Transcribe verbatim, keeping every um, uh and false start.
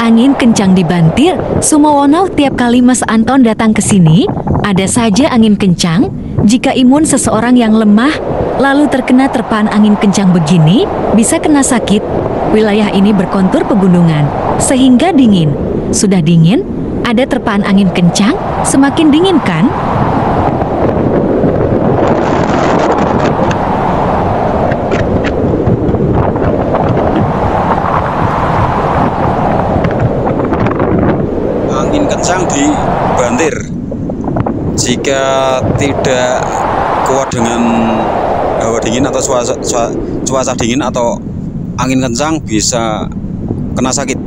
angin kencang di Bantir, Sumowono, tiap kali Mas Anton datang ke sini, ada saja angin kencang. Jika imun seseorang yang lemah, lalu terkena terpaan angin kencang begini, bisa kena sakit. Wilayah ini berkontur pegunungan, sehingga dingin. Sudah dingin, ada terpaan angin kencang, semakin dingin kan? Angin kencang di Bantir, jika tidak kuat dengan hawa dingin atau cuaca, cuaca dingin atau angin kencang, bisa kena sakit.